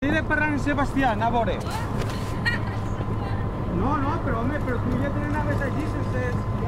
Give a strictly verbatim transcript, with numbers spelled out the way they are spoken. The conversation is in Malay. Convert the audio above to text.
Diré para San Sebastián, a veure. No, no, però home, però tu ja tenen naves allí sense...